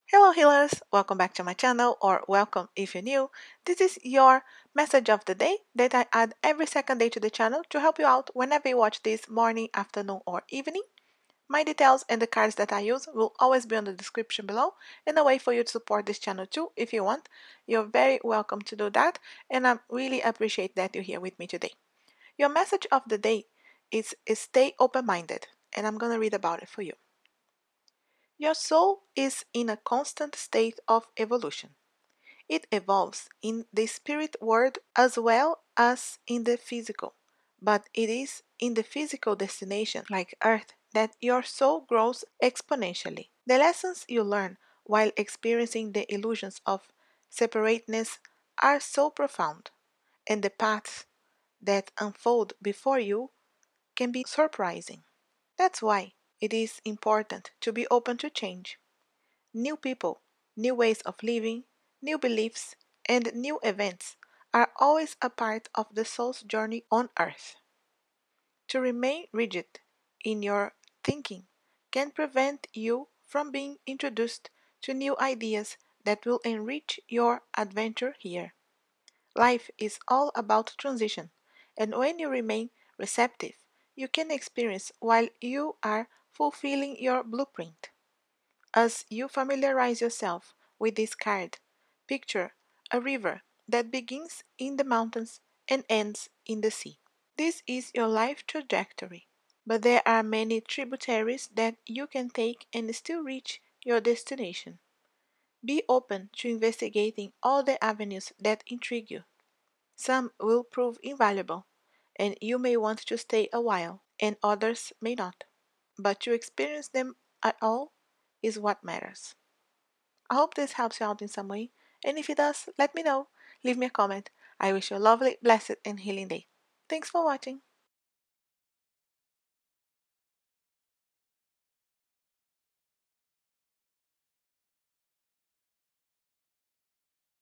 Hello healers, welcome back to my channel or welcome if you're new. This is your message of the day that I add every second day to the channel to help you out whenever you watch this morning, afternoon or evening. My details and the cards that I use will always be on the description below and a way for you to support this channel too if you want. You're very welcome to do that and I really appreciate that you're here with me today. Your message of the day is stay open-minded and I'm going to read about it for you. Your soul is in a constant state of evolution. It evolves in the spirit world as well as in the physical, but it is in the physical destination, like Earth, that your soul grows exponentially. The lessons you learn while experiencing the illusions of separateness are so profound, and the paths that unfold before you can be surprising. That's why it is important to be open to change. New people, new ways of living, new beliefs, and new events are always a part of the soul's journey on earth. To remain rigid in your thinking can prevent you from being introduced to new ideas that will enrich your adventure here. Life is all about transition, and when you remain receptive, you can experience while you are fulfilling your blueprint. As you familiarize yourself with this card, picture a river that begins in the mountains and ends in the sea. This is your life trajectory, but there are many tributaries that you can take and still reach your destination. Be open to investigating all the avenues that intrigue you. Some will prove invaluable, and you may want to stay a while, and others may not. But to experience them at all is what matters. I hope this helps you out in some way, and if it does, let me know. Leave me a comment. I wish you a lovely, blessed, and healing day. Thanks for watching.